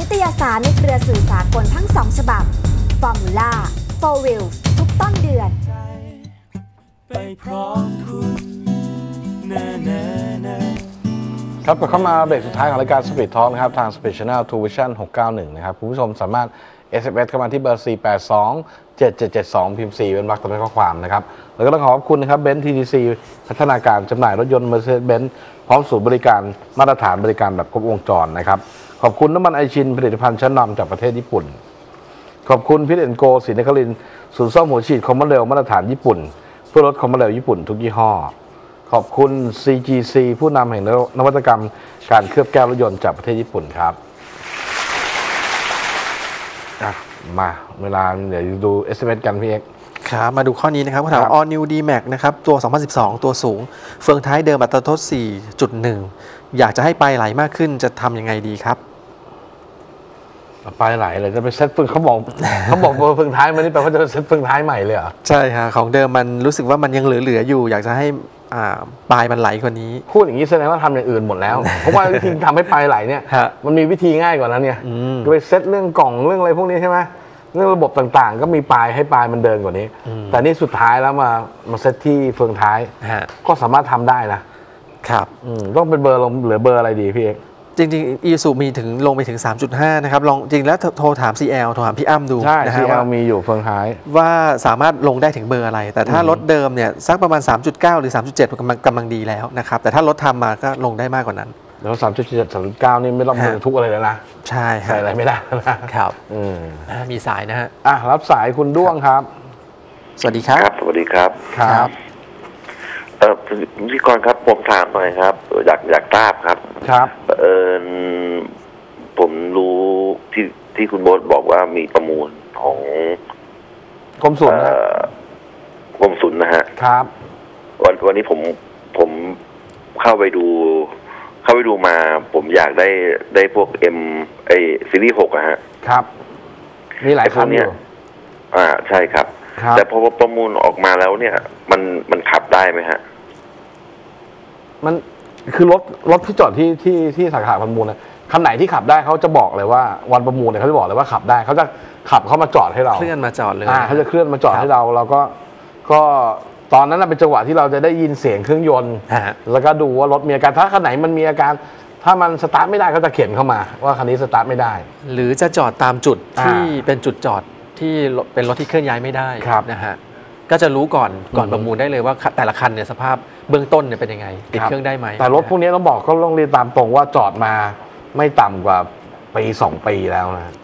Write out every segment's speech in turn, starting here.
นิตยสารในเครือสื่อสากลทั้ง2ฉบับ Formula 4 Wheels ทุกต้นเดือนไปพร้อมคุณครับเข้ามาเบรกสุดท้ายของรายการ Speed Talk นะครับทาง Speed Channel True Vision 691 นะครับคุณผู้ชมสามารถ SMS เข้ามาที่เบอร์ 482-7772 พิมพ์ 4 เป็นวรรคตามด้วยข้อความนะครับแล้วก็ต้องขอบคุณนะครับ Benz TDC พัฒนาการจำหน่ายรถยนต์ Mercedes-Benz พร้อมศูนย์บริการมาตรฐานบริการแบบครบวงจรนะครับขอบคุณน้ำมันไอชินผลิตภัณฑ์ชั้นนำจากประเทศญี่ปุ่นขอบคุณพิทเอ็นโกศรีนครินทร์ศูนย์ซ่อมหัวฉีดคอมมอนเรลมาตรฐานญี่ปุ่นเพื่อลดคอมมอนเรลญี่ปุ่นทุกยี่ห้อขอบคุณ CGC ผู้นำแห่งนวัตกรรมการเคลือบแก้วรถยนต์จากประเทศญี่ปุ่นครับมาเวลาเดี๋ยวดู SMS กันพี่เอ็กครับมาดูข้อนี้นะครับเขาถาม All New D-Max นะครับตัว 2012 ตัวสูงเฟืองท้ายเดิมอัตราโทษ 4.1 อยากจะให้ปลายไหลมากขึ้นจะทำยังไงดีครับปลายไหลเลยจะไปเซ็ตเฟืองเขาบอกเฟืองท้ายมันนี่แปลว่าจะเซ็ตเฟืองท้ายใหม่เลยเหรอใช่ค่ะของเดิมมันรู้สึกว่ามันยังเหลืออยู่อยากจะให้ปลายมันไหลกว่านี้พูดอย่างนี้แสดงว่าทำอย่างอื่นหมดแล้ว เพราะว่าวิธีทำให้ปลายไหลเนี่ยมันมีวิธีง่ายกว่านั้นเนี่ยก็ไปเซ็ตเรื่องกล่องเรื่องอะไรพวกนี้ใช่ไหมเรื่องระบบต่างๆก็มีปลายให้ปลายมันเดินกว่านี้แต่นี่สุดท้ายแล้วมาเซ็ตที่เฟืองท้ายก็สามารถทำได้นะครับต้องเป็นเบอร์ลงเหลือเบอร์อะไรดีพี่เอกจริงๆ Isuzu มีถึงลงไปถึง 3.5 นะครับลองจริงแล้วโทรถาม CL โทรถามพี่อ้ำดูใช่ CL มีอยู่เฟืองท้ายว่าสามารถลงได้ถึงเบอร์อะไรแต่ถ้ารถเดิมเนี่ยสักประมาณ 3.9 หรือ 3.7 กำลังดีแล้วนะครับแต่ถ้ารถทำมาก็ลงได้มากกว่านั้นแล้ว 3.7 3.9 นี่ไม่ต้องบรรทุกอะไรแล้วนะใช่ใส่อะไรไม่ได้นะครับมีสายนะฮะรับสายคุณด้วงครับสวัสดีครับสวัสดีครับครับพิธีกรครับผมถามหน่อยครับอยากทราบครับครับผมรู้ที่คุณโบ๊ทบอกว่ามีประมูลของกรมศุลนะกรมศุลนะฮะครับวันนี้ผมเข้าไปดูมาผมอยากได้พวกซีรีส์6อะฮะครับมีหลายคันอยู่ใช่ครับแต่พอประมูลออกมาแล้วเนี่ยมันขับได้ไหมฮะมันคือรถที่จอดที่สาขาประมูลนะคันไหนที่ขับได้เขาจะบอกเลยว่าวันประมูลเนี่ยเขาจะบอกเลยว่าขับได้เขาจะขับเข้ามาจอดให้เราเคลื่อนมาจอดเลยเขาจะเคลื่อนมาจอดให้เราก็ตอนนั้นเป็นจังหวะที่เราจะได้ยินเสียงเครื่องยนต์แล้วก็ดูว่ารถมีอาการถ้าคันไหนมันมีอาการถ้ามันสตาร์ทไม่ได้เขาจะเขียนเข้ามาว่าคันนี้สตาร์ทไม่ได้หรือจะจอดตามจุดที่เป็นจุดจอดที่เป็นรถที่เคลื่อนย้ายไม่ได้นะฮะก็จะรู้ก่อนประมูลได้เลยว่าแต่ละคันเนี่ยสภาพเบื้องต้นเนี่ยเป็นยังไงติดเครื่องได้ไหมแต่รถพวกนี้ต้องบอกก็ต้องเรียนตามตรงว่าจอดมาไม่ต่ำกว่าปี2 ปีแล้วนะ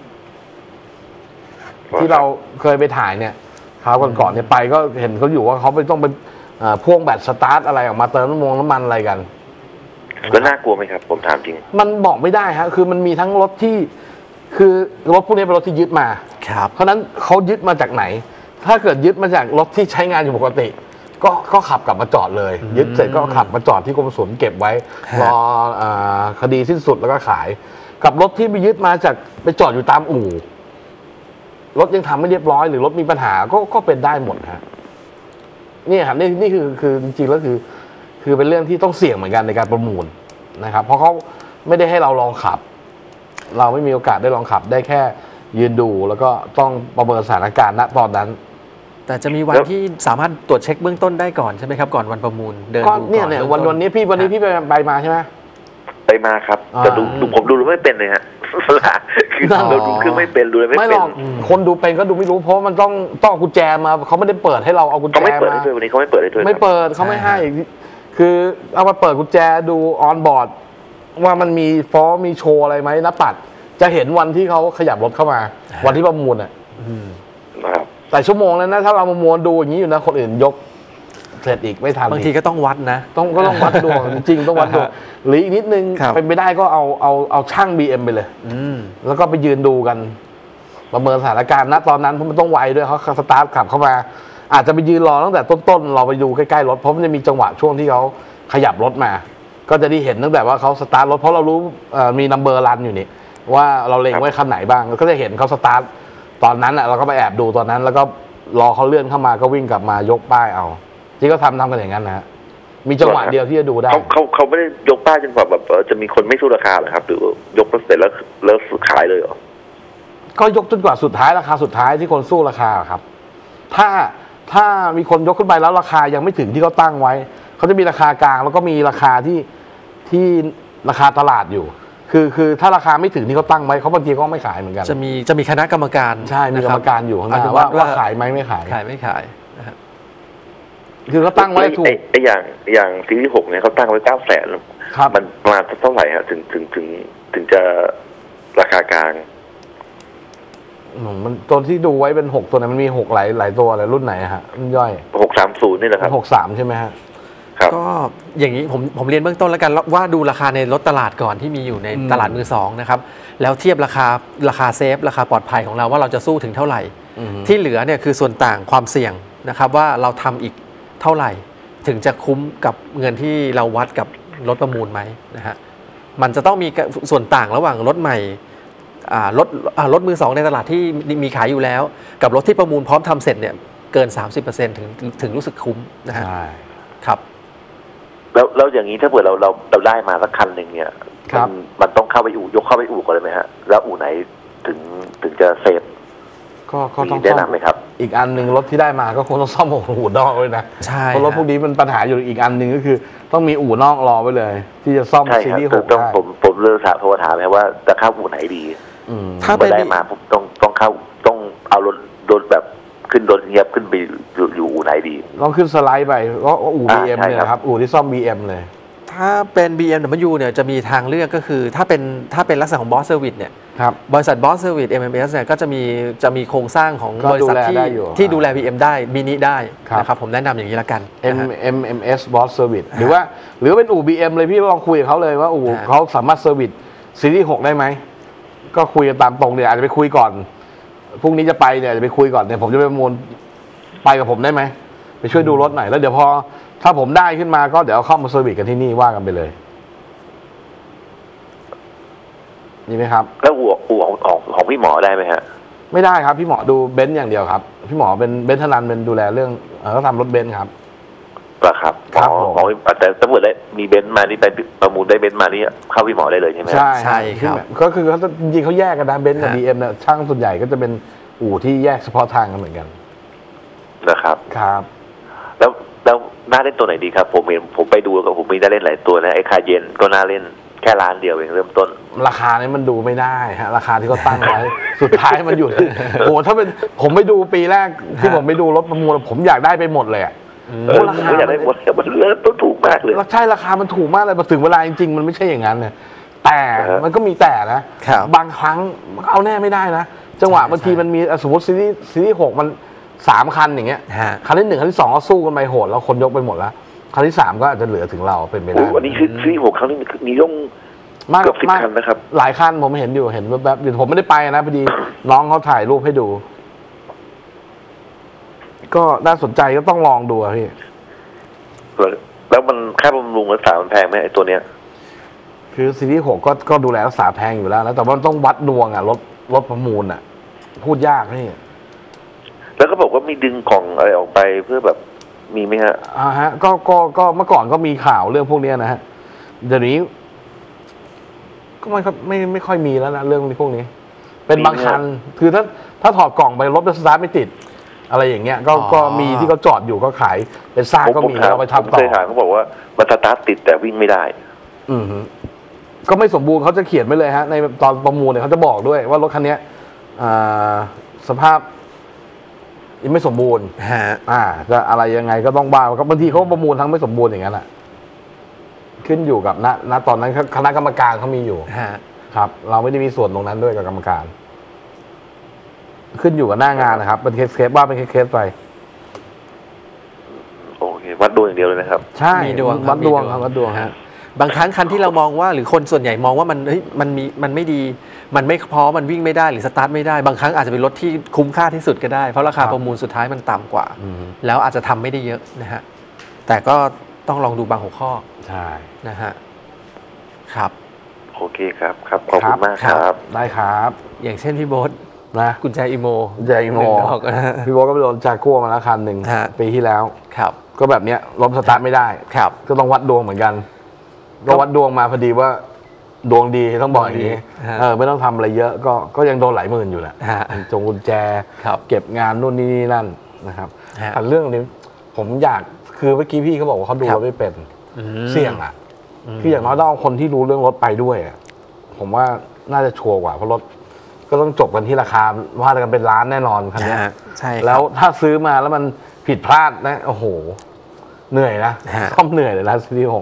ที่เราเคยไปถ่ายเนี่ยเขาก่อนเนี่ยไปก็เห็นเขาอยู่ว่าเขาไปต้องเป็นพ่วงแบตสตาร์ทอะไรออกมาเติมน้ำมันอะไรกันแล้วน่ากลัวไหมครับผมถามจริงมันบอกไม่ได้ฮะคือมันมีทั้งรถที่คือรถพวกนี้เป็นรถที่ยึดมาเพราะนั้นเขายึดมาจากไหนถ้าเกิดยึดมาจากรถที่ใช้งานอยู่ปกติก็ขับกลับมาจอดเลยยึดเสร็จก็ขับมาจอดที่กรมศุลเก็บไว้รอคดีสิ้นสุดแล้วก็ขายกับรถที่ไปยึดมาจากไปจอดอยู่ตามอู่รถยังทำไม่เรียบร้อยหรือรถมีปัญหาก็เป็นได้หมดฮะนี่ครับนี่คือจริงๆแล้วคือเป็นเรื่องที่ต้องเสี่ยงเหมือนกันในการประมูลนะครับเพราะเขาไม่ได้ให้เราลองขับเราไม่มีโอกาสได้ลองขับได้แค่ยืนดูแล้วก็ต้องประเมินสถานการณ์ณตอนนั้นแต่จะมีวันที่สามารถตรวจเช็คเบื้องต้นได้ก่อนใช่ไหมครับก่อนวันประมูลเดินดูก่อนเนี่ยวันนี้พี่ไปมาใช่ไหมไปมาครับแต่ผมดูไม่เป็นเลยฮะคือเราดูเครื่องไม่เป็นดูไม่เป็นไม่หรอกคนดูเป็นก็ดูไม่รู้เพราะมันต้องกุญแจมาเขาไม่ได้เปิดให้เราเอากุญแจมาเขาไม่เปิดให้ด้วยวันนี้เขาไม่เปิดให้ด้วยไม่เปิดเขาไม่ให้คือเอามาเปิดกุญแจดูออนบอร์ดว่ามันมีฟ้องมีโชว์อะไรไหมนับปัดจะเห็นวันที่เขาขยับรถเข้ามาวันที่ประมูลอ่ะแต่ชั่วโมงนั้นนะถ้าเราประมูลดูอย่างนี้อยู่นะคนอื่นยกเสร็จอีกไม่ทันบางทีก็ต้องวัดนะก็ต้องวัดดวงจริงต้องวัดดวงหรืออีกนิดนึงเป็นไปได้ก็เอาช่าง BM ไปเลยแล้วก็ไปยืนดูกันประเมินสถานการณ์ณตอนนั้นเพราะมันต้องไวด้วยเขาสตาร์ทขับเข้ามาอาจจะไปยืนรอตั้งแต่ต้นๆเราไปดูใกล้ๆรถเพราะมันจะมีจังหวะช่วงที่เขาขยับรถมาก็จะได้เห็นตั้งแต่ว่าเขาสตาร์ทรถเพราะเรารู้มีนัมเบอร์รันอยู่นี่ว่าเราเล็งไว้คันไหนบ้างก็จะเห็นเขาสตาร์ทตอนนั้นเราก็ไปแอบดูตอนนั้นแล้วก็รอเขาเลื่อนเข้ามาก็วิ่งกลับมายกป้ายเอาที่เขาทำกันอย่างนั้นนะมีจังหวะเดียวที่จะดูได้เขาไม่ได้ยกป้ายจนกว่าแบบจะมีคนไม่สู้ราคาเหรอครับหรือยกเสร็จแล้วขายเลยเหรอก็ยกจนกว่าสุดท้ายราคาสุดท้ายที่คนสู้ราคาครับถ้ามีคนยกขึ้นไปแล้วราคายังไม่ถึงที่เขาตั้งไว้เขาจะมีราคากลางแล้วก็มีราคาที่ราคาตลาดอยู่คือถ้าราคาไม่ถึงที่เขาตั้งไว้เขาบางทีก็ไม่ขายเหมือนกันจะมีคณะกรรมการใช่มีกรรมการอยู่ข้างหน้าว่าขายไหมไม่ขายไม่ขายนะครับคือเขาตั้งไว้ถูกอย่างซีรีส์6เนี่ยเขาตั้งไว้900,000มันประมาณเท่าไหร่ฮะถึงจะราคากลางมันตัวที่ดูไว้เป็น6ตัวนั้นมันมี6หลายตัวอะไรรุ่นไหนฮะรุ่นย่อย 630นี่แหละครับ 63ใช่ไหมฮะก็อย่างนี้ผมเรียนเบื้องต้นแล้วกันว่าดูราคาในรถตลาดก่อนที่มีอยู่ในตลาดมือสองนะครับแล้วเทียบราคาเซฟราคาปลอดภัยของเราว่าเราจะสู้ถึงเท่าไหร่ที่เหลือเนี่ยคือส่วนต่างความเสี่ยงนะครับว่าเราทำอีกเท่าไหร่ถึงจะคุ้มกับเงินที่เราวัดกับรถประมูลไหมนะฮะมันจะต้องมีส่วนต่างระหว่างรถใหม่รถมือสองในตลาดที่มีขายอยู่แล้วกับรถที่ประมูลพร้อมทำเสร็จเนี่ยเกิน 30% ถึงรู้สึกคุ้มนะฮะครับแล้วอย่างนี้ถ้าเกิดเราได้มาสักคันหนึ่งเนี่ยมันต้องเข้าไปยกเข้าไปอู่ก่อนเลยไหมฮะแล้วอู่ไหนถึงจะเซฟก็ต้องแนะนำไหมครับอีกอันหนึ่งรถที่ได้มาก็คงต้องซ่อมอู่นอกเลยนะเพราะรถพวกนี้มันปัญหาอยู่อีกอันหนึ่งก็คือต้องมีอู่นอกรอไว้เลยที่จะซ่อมซีรีส์6ได้ผมเลือกโทรถามไหมว่าจะเข้าอู่ไหนดีถ้าได้มาผมต้องเข้าต้องเอารถแบบขึ้นรถเงียบขึ้นไปอยู่อู่ไหนดีต้องขึ้นสไลด์ไปก็อู่ BM เนี่ยครับอู่ที่ซ่อม BM เลยถ้าเป็น BMW เนี่ยจะมีทางเลือกก็คือถ้าเป็นลักษณะของ Boss Service เนี่ยบริษัท Boss Service MMS เนี่ยก็จะมีโครงสร้างของบริษัทที่ดูแล BM ได้มินิได้นะครับผมแนะนำอย่างนี้ละกัน MMS Boss Service หรือเป็นอู่ BM เลยพี่ลองคุยกับเขาเลยว่าอู่เขาสามารถเซอร์วิสซีรีส์6ได้ไหมก็คุยกันตามตรงเนี่ยอาจจะไปคุยก่อนพรุ่งนี้จะไปเนี่ยจะไปคุยก่อนเนี่ยผมจะไปประมูลไปกับผมได้ไหมไปช่วยดูรถหน่อยแล้วเดี๋ยวพอถ้าผมได้ขึ้นมาก็เดี๋ยวเข้ามาเซอร์วิสกันที่นี่ว่ากันไปเลยนี่ไหมครับแล้วอู่ของพี่หมอได้ไหมฮะไม่ได้ครับพี่หมอดูเบนซ์อย่างเดียวครับพี่หมอเป็นเบนซ์ธนันเป็นดูแลเรื่องเขาทำรถเบนซ์ครับครับแต่ถ้าเกิดได้มีเบนซ์มานี่ไปประมูลได้เบนซ์มานี่เข้าพี่หมอได้เลยใช่ไหมใช่ครับก็คือเขาจริงเขาแยกกันนะเบนซ์กับ BM เนี่ยช่างส่วนใหญ่ก็จะเป็นอู่ที่แยกเฉพาะทางกันเหมือนกันนะครับครับแล้วน่าเล่นตัวไหนดีครับผมไปดูแล้วผมมีน่าเล่นหลายตัวนะไอ้คาเยนก็น่าเล่นแค่ล้านเดียวเองเริ่มต้นราคานี้มันดูไม่ได้ฮะราคาที่เขาตั้งไว้สุดท้ายมันอยู่ที่โอ้ถ้าเป็นผมไปดูปีแรกที่ผมไปดูรถประมูลผมอยากได้ไปหมดเลยราคาอยากได้หมดมันเริ่มต้นถูกมากเลยใช่ราคามันถูกมากเลยพอถึงเวลาจริงๆมันไม่ใช่อย่างนั้นเนี่ยแต่มันก็มีแต่นะบางครั้งเอาแน่ไม่ได้นะจังหวะบางทีมันมีสมมติซีรีส์6มัน3 คันอย่างเงี้ยคันที่1คันที่2ก็สู้กันไปโหดแล้วคนยกไปหมดแล้วคันที่3ก็อาจจะเหลือถึงเราเป็นไปได้วันนี้คือซีรีส์6ครั้งนี้มีย่งมาก10 คันนะครับหลายคันผมเห็นแบบๆอยู่ผมไม่ได้ไปนะพอดีน้องเขาถ่ายรูปให้ดูก็น่าสนใจก็ต้องลองดูพี่แล้วมันค่าบำรุงรักษามันแพงไหมไอ้ตัวเนี้ยคือซีรีส์6ก็ดูแลรักษาแพงอยู่แล้วนะแต่ว่าต้องวัดดวงรถประมูลพูดยากนี่แล้วก็บอกว่ามีดึงกล่องอะไรออกไปเพื่อแบบมีไหมฮะฮะก็เมื่อก่อนก็มีข่าวเรื่องพวกนี้นะฮะเดี๋ยวนี้ก็ไม่ค่อยมีแล้วนะเรื่องพวกนี้เป็นบางคันคือถ้าถอดกล่องไปรถจะสตาร์ทไม่ติดอะไรอย่างเงี้ยก็มีที่เขาจอดอยู่ก็ขายเป็นซากก็มีเอาไปทำต่อเคยถามเขาบอกว่ามันสตาร์ทติดแต่วิ่งไม่ได้ก็ไม่สมบูรณ์เขาจะเขียนไว้เลยฮะในตอนประมูลเนี่ยเขาจะบอกด้วยว่ารถคันนี้สภาพยังไม่สมบูรณ์จะอะไรยังไงก็ต้องบ้าก็บางทีเขาประมูลทั้งไม่สมบูรณ์อย่างนั้นแหละขึ้นอยู่กับณตอนนั้นคณะกรรมการเขามีอยู่ครับ เราไม่ได้มีส่วนตรงนั้นด้วยกับกรรมการขึ้นอยู่กับหน้างานนะครับเป็นเคสว่าเป็นเคสไปโอเควัดดวงอย่างเดียวเลยนะครับใช่วัดดวงครับวัดดวงฮะบางครั้งคันที่เรามองว่าหรือคนส่วนใหญ่มองว่ามันไม่ดีมันไม่พอมันวิ่งไม่ได้หรือสตาร์ทไม่ได้บางครั้งอาจจะเป็นรถที่คุ้มค่าที่สุดก็ได้เพราะราคาประมูลสุดท้ายมันต่ำกว่าแล้วอาจจะทำไม่ได้เยอะนะฮะแต่ก็ต้องลองดูบางหัวข้อใช่นะฮะครับโอเคครับขอบคุณมากครับได้ครับอย่างเช่นพี่โบ๊ทนะกุญแจอีโมกุญแจอีโม 1 ดอกพี่โบ๊ทก็ไปโดนจากัวมาแล้วคันหนึ่งฮะปีที่แล้วครับก็แบบเนี้ยล้มสตาร์ทไม่ได้ครับก็ต้องวัดดวงเหมือนกันก็วัดดวงมาพอดีว่าดวงดีต้องบอกอย่างนี้ฮะไม่ต้องทำอะไรเยอะก็ยังโดนหลายหมื่นอยู่แหละฮะจงกุญแจครับเก็บงานนู่นนี่นั่นนะครับฮะแต่เรื่องนี้ผมอยากคือเมื่อกี้พี่เขาบอกว่าเขาดูครัรบถไม่เป็นอืมเสี่ยงอ่ะคืออย่างน้อยต้องเอาคนที่รู้เรื่องรถไปด้วยอะผมว่าน่าจะชัวร์กว่าเพราะรถก็ต้องจบกันที่ราคาว่ากันเป็นล้านแน่นอนคันเนี้ยฮะใช่ครับแล้วถ้าซื้อมาแล้วมันผิดพลาดนะโอ้โห เหนื่อยนะฮะซ่อมเหนื่อยเลยนะซีรีส์6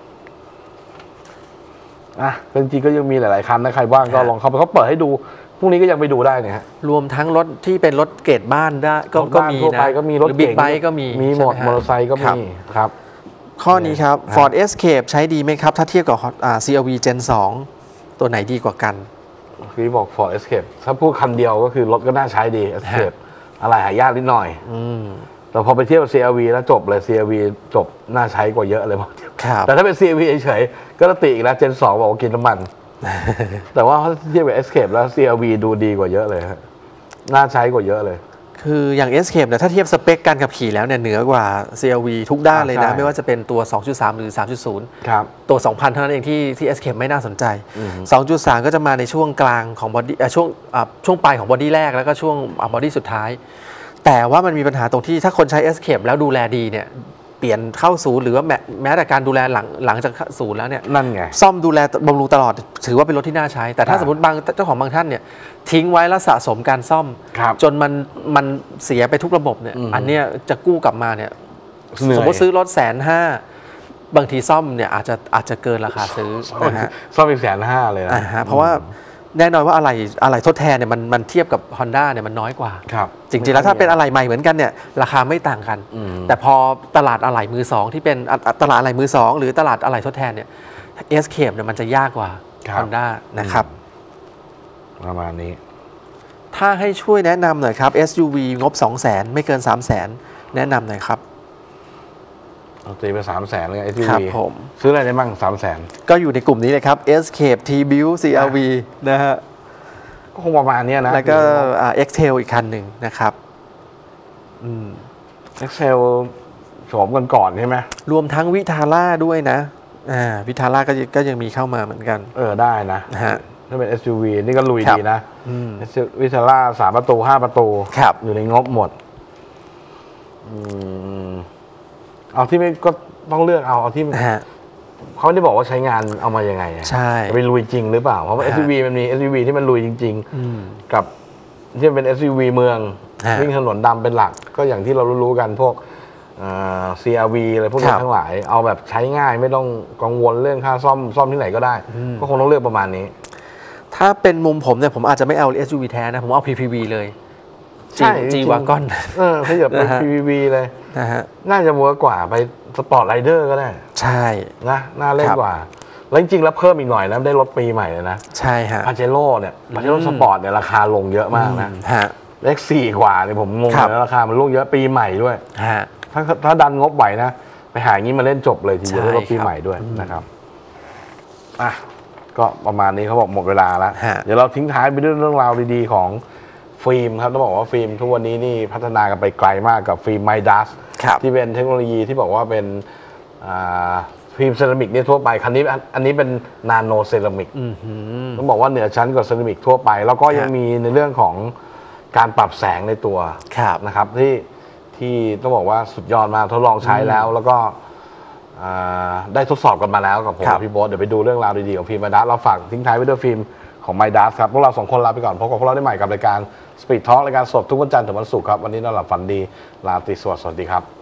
อ่ะจริงๆก็ยังมีหลายๆคันนะใครว่างก็ลองเข้าไปเขาเปิดให้ดูพรุ่งนี้ก็ยังไปดูได้เนี่ยฮะรวมทั้งรถที่เป็นรถเกรดบ้านได้ก็รถบ้านมีทั่วนะไปก็มีรถหอบิ๊กเก๋งไบค์ก็มีมีหมดใช่ไหมอเตอร์ไซค์ก็ครัมีบครับข้อนี้ครับ Ford Escape ใช้ดีไหมครับ ถ้าเทียบกับCR-V Gen 2 ตัวไหนดีกว่ากันคือบอก Ford Escape ถ้าพูดคำเดียวก็คือรถก็น่าใช้ดี Escape อะไรหายากนิดหน่อย แต่พอไปเทียบกับ CR-V แล้วจบเลย CR-V จบน่าใช้กว่าเยอะเลยบอกเทียบครับแต่ถ้าเป็น CR-V เฉยๆก็ติอีกแล้ว Gen 2 บอกว่ากินน้ำมัน แต่ว่าถ้าเทียบกับ Escape แล้ว CR-V ดูดีกว่าเยอะเลยฮะน่าใช้กว่าเยอะเลยคืออย่าง Escape เนี่ยถ้าเทียบสเปคการขับขี่แล้วเนี่ยเหนือกว่า CR-V ทุกด้านเลยนะใช่ไม่ว่าจะเป็นตัว 2.3 หรือ 3.0 ครับตัว 2,000 เท่านั้นเองที่ Escape ไม่น่าสนใจ 2.3 ก็จะมาในช่วงกลางของบอดี้ช่วงปลายของบอดี้แรกแล้วก็ช่วงบอดี้สุดท้าย แต่ว่ามันมีปัญหาตรงที่ถ้าคนใช้ Escape แล้วดูแลดีเนี่ยเปลี่ยนเข้าศูนย์หรือว่าแม้แต่การดูแลหลังจากศูนย์แล้วเนี่ยนั่นไงซ่อมดูแลบำรุงตลอดถือว่าเป็นรถที่น่าใช้ แต่ถ้าสมมติเจ้าของบางท่านเนี่ยทิ้งไว้แล้วสะสมการซ่อมครับจนมันเสียไปทุกระบบเนี่ยอันเนี้ยจะกู้กลับมาเนี่ยเหนื่อยสมมติซื้อรถ150,000บางทีซ่อมเนี่ยอาจจะเกินราคาซื้อนะฮะซ่อมอีก150,000เลยนะเพราะว่าแน่นอนว่าอะไรทดแทนเนี่ยมันเทียบกับ Honda เนี่ยมันน้อยกว่าครับจริงๆแล้วถ้าเป็นอะไหล่ใหม่เหมือนกันเนี่ยราคาไม่ต่างกัน แต่พอตลาดอะไหล่มือสองที่เป็นตลาดอะไหล่มือสองหรือตลาดอะไหล่ทดแทนเนี่ย Escape เนี่ยมันจะยากกว่า Honda นะครับประมาณนี้ถ้าให้ช่วยแนะนำหน่อยครับ SUV งบ 200,000 ไม่เกิน 300,000 แนะนำหน่อยครับเอาตีไป300,000เลย SUV ครับผมซื้ออะไรได้บ้าง300,000 ก็อยู่ในกลุ่มนี้เลยครับ Escape T-Build CR-V นะฮะก็คงประมาณเนี้ยนะแล้วก็Excel อีกคันหนึ่งนะครับ Excel โฉมกันก่อนใช่ไหมรวมทั้งวิทาร่าด้วยนะวิทาร่าก็ยังมีเข้ามาเหมือนกันได้นะฮะถ้าเป็น SUV นี่ก็ลุยครับดีนะวิทาร่า3 ประตู 5 ประตูครับอยู่ในงบหมดเอาที่ไม่ก็ต้องเลือกเอาที่ฮะเขาไม่ได้บอกว่าใช้งานเอามายังไงอะใช่จะไปลุยจริงหรือเปล่า เพราะว่าฮะ SUV มันมี SUV ที่มันลุยจริง ๆ กับที่มันเป็น SUV เมืองฮะวิ่งถนนดำเป็นหลัก ก็อย่างที่เรารู้ๆกันพวกCR-V อะไรพวกคนี้รับทั้งหลาย เอาแบบใช้ง่ายไม่ต้องกังวลเรื่องค่าซ่อมที่ไหนก็ได้ ก็คงต้องเลือกประมาณนี้ถ้าเป็นมุมผมเนี่ยผมอาจจะไม่เอา SUV แท้นะ ผมเอา PPV เลยใช่ G จริงๆ Wagon ขยับไปนะฮะ PVV เลยนะฮะน่าจะมัวกว่าไปสปอร์ตไรเดอร์ก็ได้ใช่นะน่าเล่นครับกว่า แล้วจริงๆแล้วเพิ่มอีกหน่อยนะได้รถปีใหม่เลยนะใช่ฮะปาเจโร่เนี่ยปาเจโร่สปอร์ตเนี่ยราคาลงเยอะมากนะฮะเลข4 กว่าเนี่ยผมงงครับเลยนะราคามันลงเยอะปีใหม่ด้วยฮะถ้าดันงบไหวนะ ไปหาอย่างนี้มาเล่นจบเลยทีเดียวใช่ได้รถปีใหม่ด้วยนะครับอ่ะก็ประมาณนี้เขาบอกหมดเวลาแล้วฮะเดี๋ยวเราทิ้งท้ายไปด้วยเรื่องราวดีๆของฟิล์มครับต้องบอกว่าฟิล์มทุกวันนี้นี่พัฒนากันไปไกลมากกับฟิล์มไมดัสครับที่เป็นเทคโนโลยีที่บอกว่าเป็นฟิล์มเซรามิกเนี่ยทั่วไปคันนี้อันนี้เป็นนาโนเซรามิกต้องบอกว่าเหนือชั้นกว่าเซรามิกทั่วไป แล้วก็ยังมีในเรื่องของการปรับแสงในตัวครับนะครับที่ต้องบอกว่าสุดยอดมากทดลองใช้แล้วก็ได้ทดสอบกันมาแล้วกับผมครับกับพี่โบ๊ทเดี๋ยวไปดูเรื่องราวดีๆของฟิล์มไมดัสเราฝากทิ้งท้ายไว้ด้วยฟิล์มของไมดัสครับพวกเรา2 คนลาไปก่อนพบกับพวกเราได้ใหม่กับรายการ Speed Talk รายการสดทุกวันจันทร์ถึงวันศุกร์ครับวันนี้นอนหลับฝันดีลาตรีสวัสดีครับ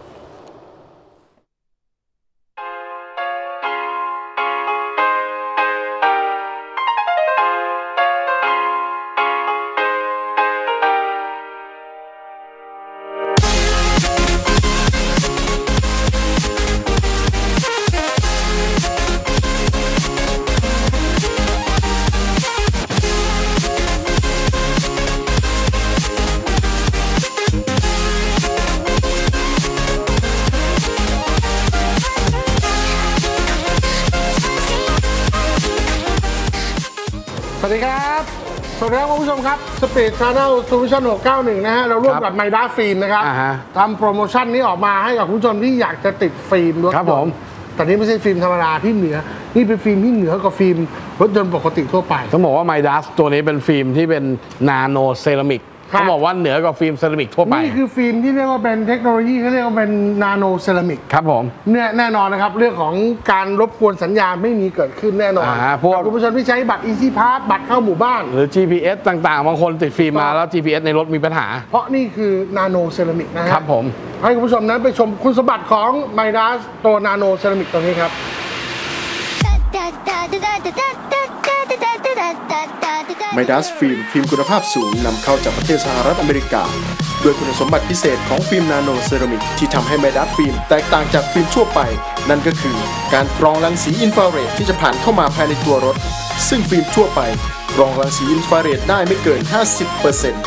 สวัสดีครับสวัสดีครับคุณผู้ชมครับ Speed Channel Solution 691 นะฮะเราร่วมกับไมด้าฟิล์มนะครับทำโปรโมชั่นนี้ออกมาให้กับคุณผู้ชมที่อยากจะติดฟิล์มรถยนต์แต่นี่ไม่ใช่ฟิล์มธรรมดาที่เหนือนี่เป็นฟิล์มที่เหนือกว่าฟิล์มรถยนต์ปกติทั่วไปต้องบอกว่าไมด้าตัวนี้เป็นฟิล์มที่เป็นนาโนเซรามิกเขาบอกว่าเหนือกว่าฟิล์มเซรามิกทั่วไปนี่คือฟิล์มที่เรียกว่าเป็นเทคโนโลยีเขาเรียกว่าเป็นนาโนเซรามิกครับผมเนี่ยแน่นอนนะครับเรื่องของการรบกวนสัญญาณไม่มีเกิดขึ้นแน่นอนพวกคุณผู้ชมที่ใช้บัตร Easy Pass บัตรเข้าหมู่บ้านหรือ GPS ต่างๆบางคนติดฟิล์มมาแล้ว GPS ในรถมีปัญหาเพราะนี่คือนาโนเซรามิกนะครับผมให้คุณผู้ชมนั้นไปชมคุณสมบัติของไมด้าตัวนาโนเซรามิกตัวนี้ครับไมด้าฟิล์มคุณภาพสูงนำเข้าจากประเทศสหรัฐอเมริกาด้วยคุณสมบัติพิเศษของฟิล์มนาโนเซรามิกที่ทำให้ไมด้าฟิล์มแตกต่างจากฟิล์มทั่วไปนั่นก็คือการกรองรังสีอินฟราเรดที่จะผ่านเข้ามาภายในตัวรถซึ่งฟิล์มทั่วไปกรองรังสีอินฟราเรดได้ไม่เกิน 50%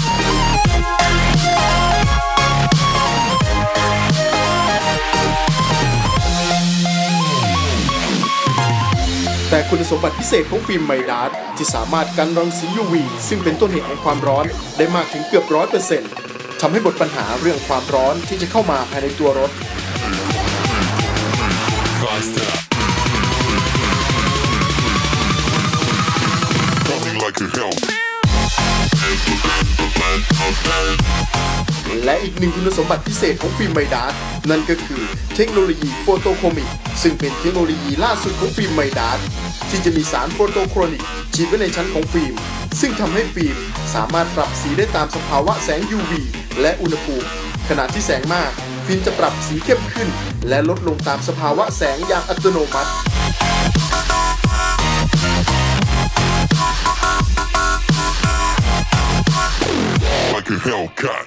แต่คุณสมบัติพิเศษของฟิล์มไมด้าที่สามารถกันรังสี UV ซึ่งเป็นต้นเหตุของความร้อนได้มากถึงเกือบ 100% ทำให้หมดปัญหาเรื่องความร้อนที่จะเข้ามาภายในตัวรถและอีกหนึ่งคุณสมบัติพิเศษของฟิล์มไมด้านั่นก็คือเทคโนโลยีโฟโตโครมิกซึ่งเป็นเทคโนโลยีล่าสุดของฟิล์มไมด้าที่จะมีสารโฟโตโครนิกฉีดไว้ในชั้นของฟิล์มซึ่งทำให้ฟิล์มสามารถปรับสีได้ตามสภาวะแสง UV และอุณหภูมิขณะที่แสงมากฟิล์มจะปรับสีเข้มขึ้นและลดลงตามสภาวะแสงอย่างอัตโนมัติLike a Hellcat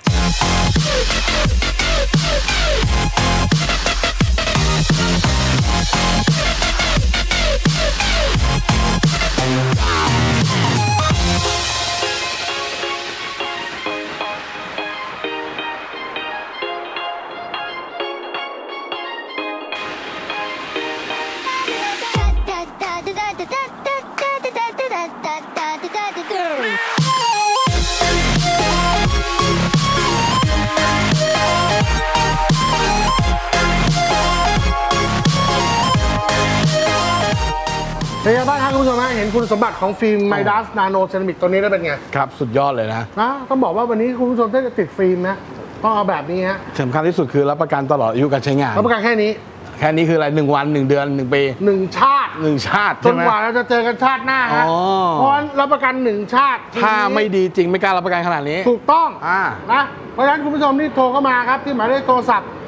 เป็นยังไงบ้างครับคุณผู้ชมฮะเห็นคุณสมบัติของฟิล์มไมด้านาโนเซรามิกตัวนี้ได้เป็นไงครับสุดยอดเลยนะต้องบอกว่าวันนี้คุณผู้ชมถ้าจะติดฟิล์มนะต้องเอาแบบนี้ฮะสำคัญที่สุดคือรับประกันตลอดอายุการใช้งานรับประกันแค่นี้คืออะไร1 วัน 1 เดือน 1 ปี 1 ชาติจนกว่าเราจะเจอกันชาติหน้าฮะเพราะรับประกัน1 ชาติถ้าไม่ดีจริงไม่กล้ารับประกันขนาดนี้ถูกต้องนะเพราะฉะนั้นคุณผู้ชมที่โทรเข้ามาครับที่หมายเลขโทรศัพท์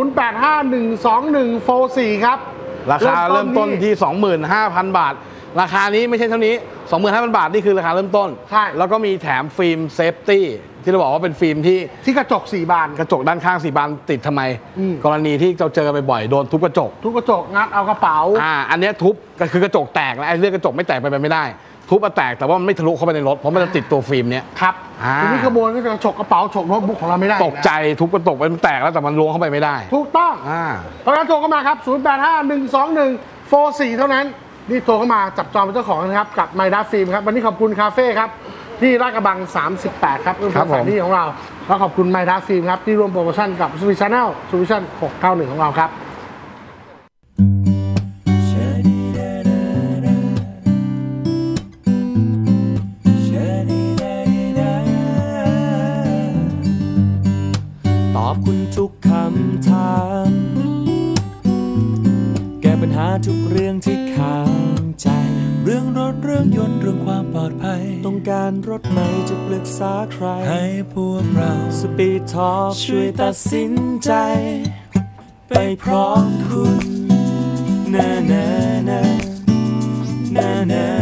08512144ครับราคาเริ่มต้นที่ 25,000 บาทราคานี้ไม่ใช่เท่านี้ 25,000 บาทนี่คือราคาเริ่มต้นใช่แล้วก็มีแถมฟิล์มเซฟตี้ที่เราบอกว่าเป็นฟิล์มที่กระจก4 บานกระจกด้านข้าง4 บานติดทำไมกรณีที่เราเจอกันบ่อยๆโดนทุบกระจกงัดเอากระเป๋าอันนี้ทุบก็คือกระจกแตกแล้วไอ้เรื่องกระจกไม่แตกไปไม่ได้ทุบแตกแต่ว่ามันไม่ทะลุเข้าไปในรถเพราะมันจะติดตัวฟิล์มเนี้ยครับทีนี้ขโมยก็จะฉกกระเป๋าฉกโน้ตบุ๊กของเราไม่ได้ตกใจทุบกระจกมันแตกแล้วแต่มันล้วงเข้าไปไม่ได้ถูกต้องเพราะฉะนั้นโทรเข้ามาครับ08512144เท่านั้นนี่โทรเข้ามาจับจองเป็นเจ้าของนะครับกับไมด้าฟิล์มครับวันนี้ขอบคุณคาเฟ่ครับที่ลาดกระบัง38ครับเป็นสถานที่ของเราแล้วขอบคุณไมด้าฟิล์มครับที่ร่วมโปรโมชั่นกับ Speed Channel Solution 691ของเราครับตอบคุณทุกคำถามแก้ปัญหาทุกเรื่องที่ค้างใจเรื่องรถเรื่องยนต์เรื่องความปลอดภัยต้องการรถใหม่จะปรึกษาใครให้พวกเรา Speed Talk ช่วยตัดสินใจไปพร้อมคุณนะ